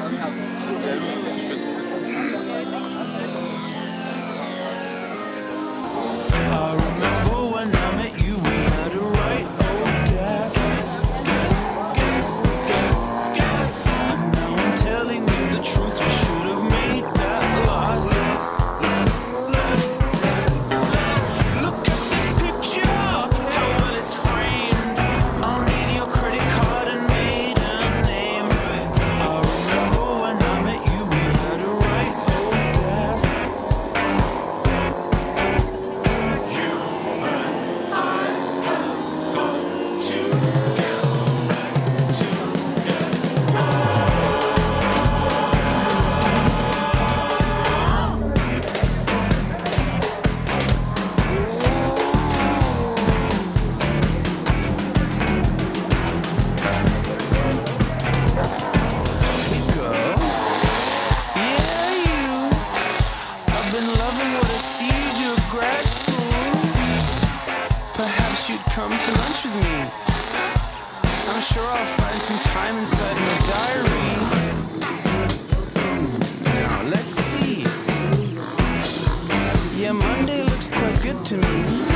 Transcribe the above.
I remember when I met you, we had to write old guess. And now I'm telling you the truth, we should have made that last. Look at this picture, how well it's framed. I'll need your credit card and maiden name. I remember when I met you, we had to write old guess. You and I have got to get back together. Girl, yeah, you. I've been loving what I see you do at grad school. Perhaps you'd come to lunch with me. I'm sure I'll find some time inside my diary. Now, let's see. Yeah, Monday looks quite good to me.